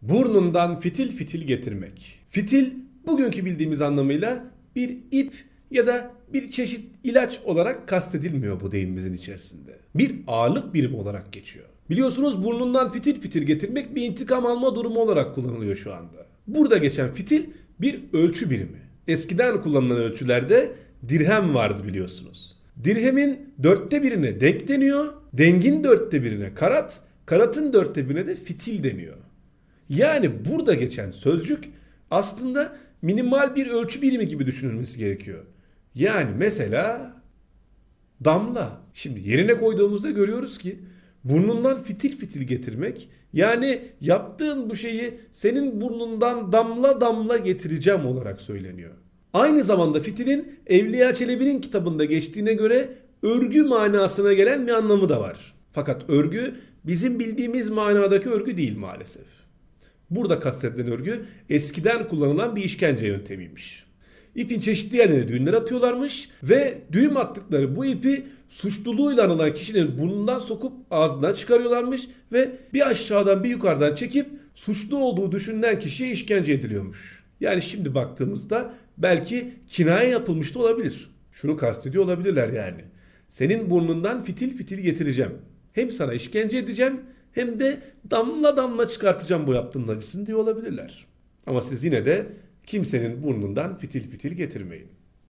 Burnundan fitil fitil getirmek. Fitil bugünkü bildiğimiz anlamıyla bir ip ya da bir çeşit ilaç olarak kastedilmiyor bu deyimimizin içerisinde. Bir ağırlık birimi olarak geçiyor. Biliyorsunuz burnundan fitil fitil getirmek bir intikam alma durumu olarak kullanılıyor şu anda. Burada geçen fitil bir ölçü birimi. Eskiden kullanılan ölçülerde dirhem vardı biliyorsunuz. Dirhemin 1/4'ine denk deniyor, dengin 1/4'ine karat, karatın 1/4'ine de fitil deniyor. Yani burada geçen sözcük aslında minimal bir ölçü birimi gibi düşünülmesi gerekiyor. Yani mesela damla. Şimdi yerine koyduğumuzda görüyoruz ki burnundan fitil fitil getirmek, yani yaptığın bu şeyi senin burnundan damla damla getireceğim olarak söyleniyor. Aynı zamanda fitilin Evliya Çelebi'nin kitabında geçtiğine göre örgü manasına gelen bir anlamı da var. Fakat örgü bizim bildiğimiz manadaki örgü değil maalesef. Burada kastedilen örgü eskiden kullanılan bir işkence yöntemiymiş. İpin çeşitli yerlerine düğümler atıyorlarmış ve düğüm attıkları bu ipi suçluluğuyla anılan kişinin burnundan sokup ağzından çıkarıyorlarmış ve bir aşağıdan bir yukarıdan çekip suçlu olduğu düşünülen kişiye işkence ediliyormuş. Yani şimdi baktığımızda belki kinaye yapılmış da olabilir. Şunu kastediyor olabilirler yani. Senin burnundan fitil fitil getireceğim. Hem sana işkence edeceğim hem de damla damla çıkartacağım bu yaptığın acısını diyor olabilirler. Ama siz yine de kimsenin burnundan fitil fitil getirmeyin.